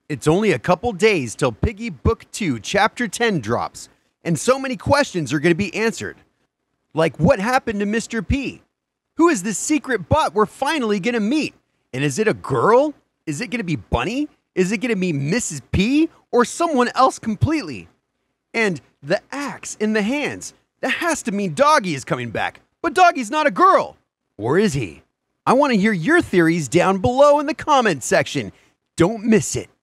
It's only a couple days till Piggy Book 2 Chapter 10 drops, and so many questions are going to be answered. Like, what happened to Mr. P? Who is this secret bot we're finally going to meet? And is it a girl? Is it going to be Bunny? Is it going to be Mrs. P? Or someone else completely? And the axe in the hands. That has to mean Doggy is coming back. But Doggy's not a girl. Or is he? I want to hear your theories down below in the comments section. Don't miss it.